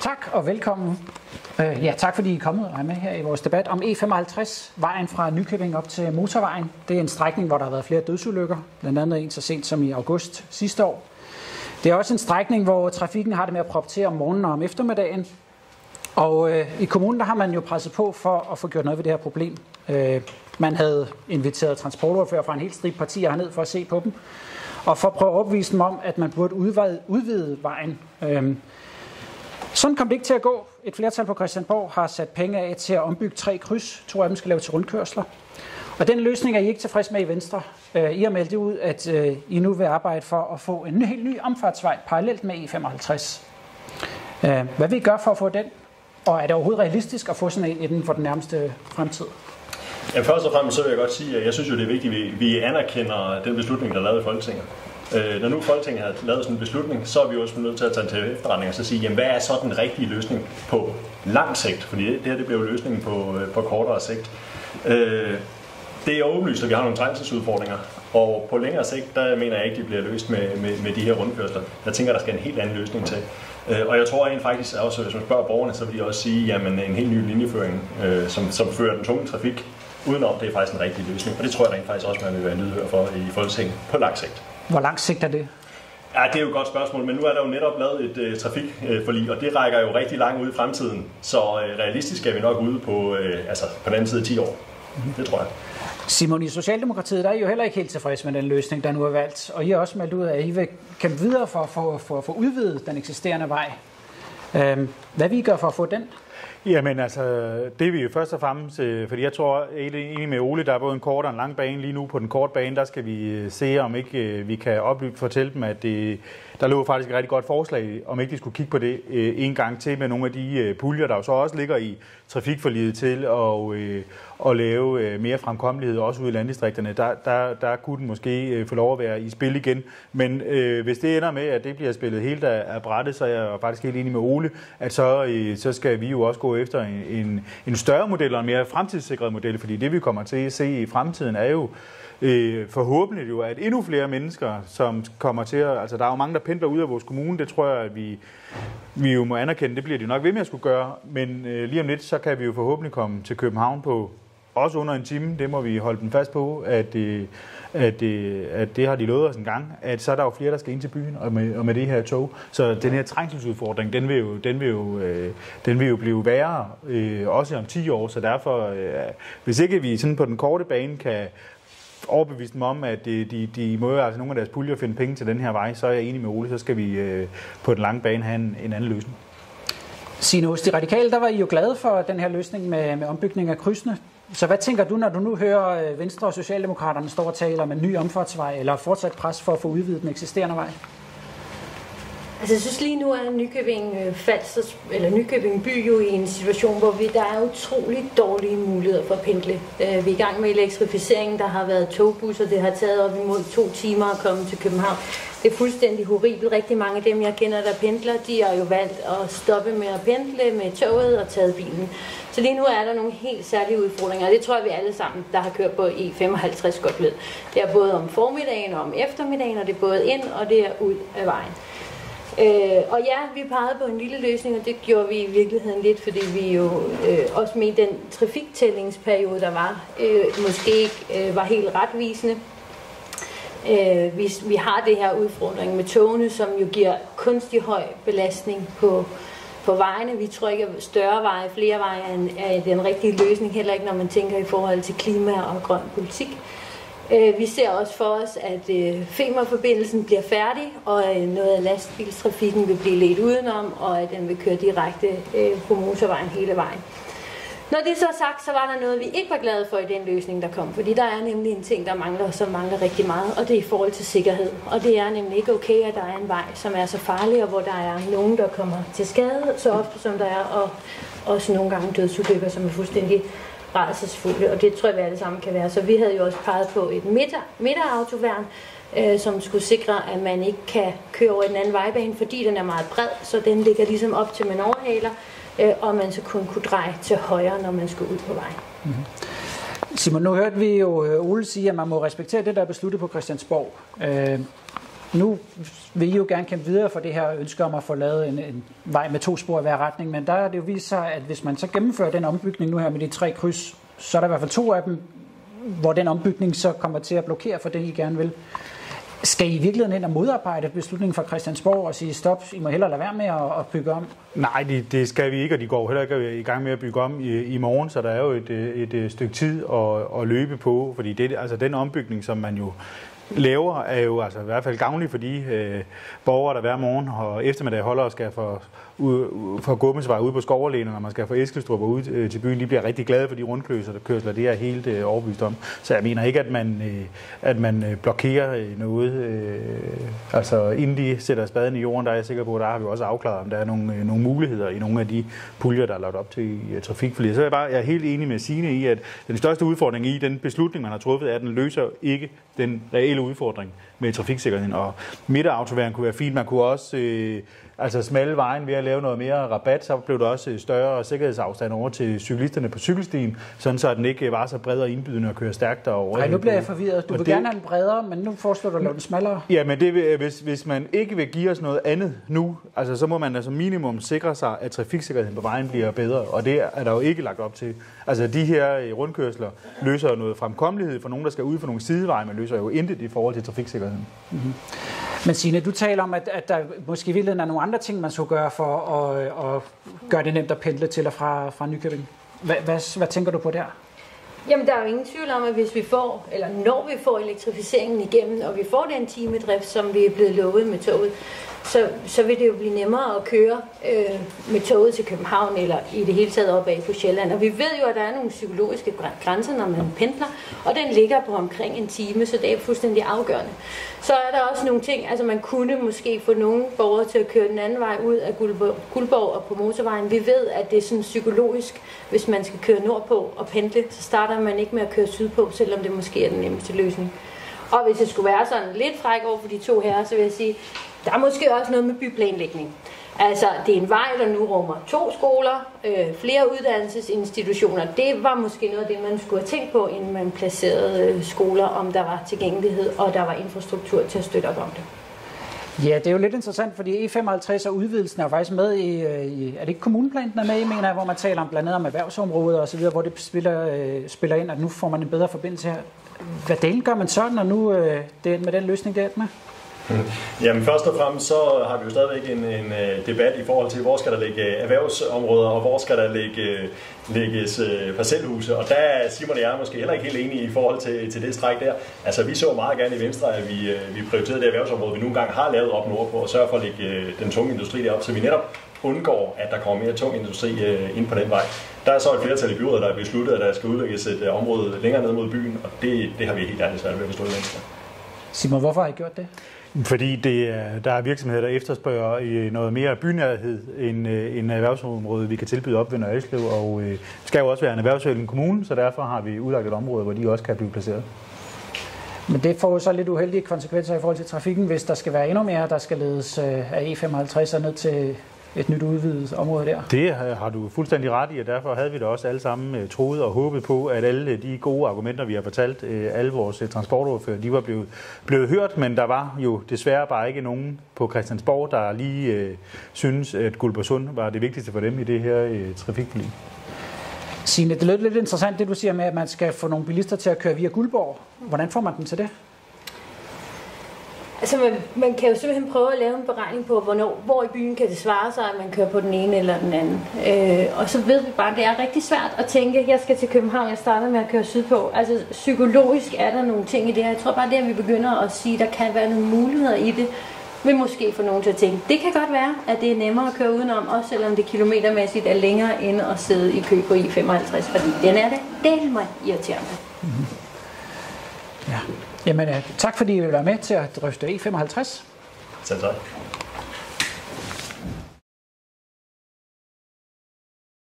Tak og velkommen. Tak fordi I er kommet og er med her i vores debat om E55, vejen fra Nykøbing op til motorvejen. Det er en strækning, hvor der har været flere dødsulykker, blandt andet en så sent som i august sidste år. Det er også en strækning, hvor trafikken har det med at proppe til om morgenen og om eftermiddagen. Og i kommunen der har man jo presset på for at få gjort noget ved det her problem. Man havde inviteret transportordfører fra en helt stribe partier herned for at se på dem, og for at prøve at opvise dem om, at man burde udvide vejen. Sådan kom det ikke til at gå. Et flertal på Christiansborg har sat penge af til at ombygge 3 kryds. 2 af dem skal lave til rundkørsler. Og den løsning er I ikke tilfreds med i Venstre. I har meldt ud, at I nu vil arbejde for at få en helt ny omfartsvej parallelt med E55. Hvad vil I gøre for at få den? Og er det overhovedet realistisk at få sådan en inden for den nærmeste fremtid? Ja, først og fremmest så vil jeg godt sige, at jeg synes jo, det er vigtigt, at vi anerkender den beslutning, der er lavet i Folketinget. Når nu Folketinget har lavet sådan en beslutning, så er vi også nødt til at tage til efterretning og så sige, jamen, hvad er så den rigtige løsning på lang sigt? Fordi det her det bliver jo løsningen på kortere sigt. Det er åbenlyst, at vi har nogle trængselsudfordringer, og på længere sigt, der mener jeg ikke, de bliver løst med de her rundkørsler. Jeg tænker, der skal en helt anden løsning til. Og jeg tror faktisk også, hvis man spørger borgerne, så vil de også sige, jamen en helt ny linjeføring, som fører den tunge trafik udenom, det er faktisk en rigtig løsning. Og det tror jeg rent faktisk også, man vil være lydhør for i Folketinget på lang sigt. Hvor lang sigt er det? Ja, det er jo et godt spørgsmål, men nu er der jo netop lavet et trafikforlig, og det rækker jo rigtig langt ud i fremtiden. Så realistisk er vi nok ude på den anden side 10 år. Det tror jeg. Simon, i Socialdemokratiet der er I jo heller ikke helt tilfreds med den løsning, der nu er valgt. Og I har også meldt ud af, at I vil kæmpe videre for at få udvidet den eksisterende vej. Hvad vil I gøre for at få den? Jamen altså, det er vi jo først og fremmest, fordi jeg tror egentlig med Ole, der er både en kort og en lang bane lige nu. På den korte bane, der skal vi se, om ikke vi kan fortælle dem, at der lå faktisk et rigtig godt forslag, om ikke de skulle kigge på det en gang til med nogle af de puljer, der jo så også ligger i trafikforliget til at lave mere fremkommelighed, også ude i landdistrikterne. Der kunne den måske få lov at være i spil igen. Men hvis det ender med, at det bliver spillet helt af brættet, så er jeg faktisk helt enig med Ole, at så skal vi jo også gå efter en større model og en mere fremtidssikret model, fordi det vi kommer til at se i fremtiden er jo forhåbentlig jo, at endnu flere mennesker, som kommer til at, altså der er jo mange, der pendler ud af vores kommune, det tror jeg, at vi jo må anerkende, det bliver de jo nok ved med at skulle gøre, men lige om lidt, så kan vi jo forhåbentlig komme til København på også under en time, det må vi holde den fast på, at det har de lovet os en gang, at så er der jo flere, der skal ind til byen og med det her tog. Så den her trængselsudfordring, den vil jo blive værre, også om 10 år, så derfor, hvis ikke vi sådan på den korte bane kan overbevise dem om, at de må altså nogle af deres puljer finde penge til den her vej, så er jeg enig med Ole, så skal vi på den lange bane have en anden løsning. Signe, hos De Radikale, der var I jo glade for den her løsning med ombygning af krydsene. Så hvad tænker du, når du nu hører Venstre og Socialdemokraterne stå og tale om en ny omfartsvej, eller fortsat pres for at få udvidet den eksisterende vej? Altså, jeg synes lige nu er Nykøbing by jo i en situation, hvor der er utrolig dårlige muligheder for at pendle. Vi er i gang med elektrificeringen, der har været togbusser, det har taget op imod 2 timer at komme til København. Det er fuldstændig horribelt. Rigtig mange af dem, jeg kender, der pendler, de har jo valgt at stoppe med at pendle med toget og taget bilen. Så lige nu er der nogle helt særlige udfordringer, og det tror jeg, vi alle sammen, der har kørt på E55 godt ved. Det er både om formiddagen og om eftermiddagen, og det er både ind og det er ud af vejen. Og ja, vi pegede på en lille løsning, og det gjorde vi i virkeligheden lidt, fordi vi jo også med den trafiktællingsperiode, der var, måske ikke var helt retvisende. Vi har det her udfordring med togene, som jo giver kunstig høj belastning på vejene. Vi tror ikke, at større veje, flere veje er den rigtige løsning, heller ikke når man tænker i forhold til klima og grøn politik. Vi ser også for os, at Femernforbindelsen bliver færdig, og noget af lastbilstrafikken vil blive ledt udenom, og at den vil køre direkte på motorvejen hele vejen. Når det så er sagt, så var der noget, vi ikke var glade for i den løsning, der kom. Fordi der er nemlig en ting, som mangler rigtig meget, og det er i forhold til sikkerhed. Og det er nemlig ikke okay, at der er en vej, som er så farlig, og hvor der er nogen, der kommer til skade, så ofte som der er, og også nogle gange dødsulykker, som er fuldstændig rædselsfulde, og det tror jeg, vi alle sammen kan være. Så vi havde jo også peget på et midterautoværn, som skulle sikre, at man ikke kan køre over den anden vejbane, fordi den er meget bred, så den ligger ligesom op til man overhaler, og man så kun kunne dreje til højre, når man skulle ud på vejen. Mm-hmm. Simon, nu hørte vi jo Ole sige, at man må respektere det, der er besluttet på Christiansborg. Nu vil I jo gerne kæmpe videre for det her ønske om at få lavet en vej med 2 spor i hver retning, men der er det jo vist sig, at hvis man så gennemfører den ombygning nu her med de 3 kryds, så er der i hvert fald 2 af dem, hvor den ombygning så kommer til at blokere for det, I gerne vil. Skal I i virkeligheden ind og modarbejde beslutningen fra Christiansborg og sige stop, I må hellere lade være med at bygge om? Nej, det skal vi ikke, og de går heller ikke i gang med at bygge om i morgen, så der er jo et stykke tid at løbe på, fordi den ombygning, som man jo laver, er jo altså i hvert fald gavnlig for de borgere, der hver morgen og eftermiddag holder og skal for Gummesvej ude på Skoverlænen, når man skal fra Eskilstrup ud til byen, de bliver rigtig glade for de rundkørsler, det er helt overbevist om. Så jeg mener ikke, at man blokerer noget. Altså inden de sætter spaden i jorden, der er jeg sikker på, der har vi også afklaret, om der er nogle muligheder i nogle af de puljer, der er lagt op til i trafikforliget. Så jeg er helt enig med Signe i, at den største udfordring i den beslutning, man har truffet, er, at den løser ikke den reelle udfordring med trafiksikkerheden. Og midterautoværen kunne være fint. Man kunne også smalle vejen ved at lave noget mere rabat, så blev der også større sikkerhedsafstand over til cyklisterne på cykelstien, sådan så den ikke var så bred og indbydende at køre stærkt derover. Nej, nu bliver jeg forvirret. Du vil gerne have den bredere, men nu foreslår du at lave den smallere. Ja, men hvis man ikke vil give os noget andet nu, så må man altså minimum sikre sig, at trafiksikkerheden på vejen bliver bedre, og det er der jo ikke lagt op til. Altså de her rundkørsler løser noget fremkommelighed for nogen, der skal ud for nogle sideveje, men løser jo intet i forhold til trafiksikkerheden. Mm-hmm. Men Signe, du taler om, at der måske i virkeligheden er nogle andre ting, man skulle gøre for at gøre det nemt at pendle til og fra Nykøbing. Hvad tænker du på der? Jamen, der er jo ingen tvivl om, at hvis vi får, eller når vi får elektrificeringen igennem, og vi får den timedrift, som vi er blevet lovet med toget, så vil det jo blive nemmere at køre med toget til København, eller i det hele taget opad på Sjælland. Og vi ved jo, at der er nogle psykologiske grænser, når man pendler, og den ligger på omkring en time, så det er fuldstændig afgørende. Så er der også nogle ting, altså man kunne måske få nogle borgere til at køre den anden vej ud af Guldborg og på motorvejen. Vi ved, at det er sådan psykologisk, hvis man skal køre nordpå og pendle, så starter man ikke med at køre sydpå, selvom det måske er den nemmeste løsning. Og hvis det skulle være sådan lidt fræk over for de 2 herrer, så vil jeg sige, der er måske også noget med byplanlægning. Altså, det er en vej, der nu rummer 2 skoler, flere uddannelsesinstitutioner. Det var måske noget af det, man skulle have tænkt på, inden man placerede skoler, om der var tilgængelighed, og der var infrastruktur til at støtte op om det. Ja, det er jo lidt interessant, fordi E55 og udvidelsen er faktisk med i er det ikke kommuneplanen, der er med i, mener jeg, hvor man taler om blandt andet om erhvervsområder og så videre, hvor det spiller ind, at nu får man en bedre forbindelse her. Hvad delen gør man så, når nu det er med den løsning, det er med? Jamen først og fremmest så har vi jo stadigvæk en debat i forhold til, hvor skal der ligge erhvervsområder, og hvor skal der lægges parcelhuse. Og der er Simon og jeg måske heller ikke helt enige i forhold til det stræk der. Altså vi så meget gerne i Venstre, at vi prioriterede det erhvervsområde, vi nogle gange har lavet op nordpå, og sørger for at lægge den tunge industri derop, så vi netop undgår, at der kommer mere tung industri ind på den vej. Der er så et flertal i byrådet, der har besluttet, at der skal udlægges et område længere ned mod byen, og det har vi helt ærligt svært ved at forstå i Venstre. Simon, hvorfor har I gjort det? Fordi der er virksomheder, der efterspørger i noget mere bynærhed end erhvervsområde, vi kan tilbyde op ved Nørre Alslev, og det skal jo også være en erhvervsvenlig kommune, så derfor har vi udlagt et område, hvor de også kan blive placeret. Men det får jo så lidt uheldige konsekvenser i forhold til trafikken, hvis der skal være endnu mere, der skal ledes af E55 og ned til et nyt udvidet område der. Det har du fuldstændig ret i, og derfor havde vi da også alle sammen troet og håbet på, at alle de gode argumenter, vi har fortalt alle vores transportordfører, de var blevet hørt, men der var jo desværre bare ikke nogen på Christiansborg, der lige synes, at Guldborgsund var det vigtigste for dem i det her trafikforlig. Signe, det lød lidt interessant, det du siger med, at man skal få nogle bilister til at køre via Guldborg. Hvordan får man dem til det? Altså man kan jo simpelthen prøve at lave en beregning på, hvor i byen kan det svare sig, at man kører på den ene eller den anden. Og så ved vi bare, at det er rigtig svært at tænke, at jeg skal til København, jeg starter med at køre sydpå. Altså psykologisk er der nogle ting i det her. Jeg tror bare, det at vi begynder at sige, at der kan være nogle muligheder i det, vil måske få nogen til at tænke, det kan godt være, at det er nemmere at køre udenom, også selvom det kilometermæssigt er længere end at sidde i kø på I55, fordi den er det mig irriterende. Mm-hmm. Ja. Jamen, tak fordi I vil være med til at drøfte E55. Selv tak.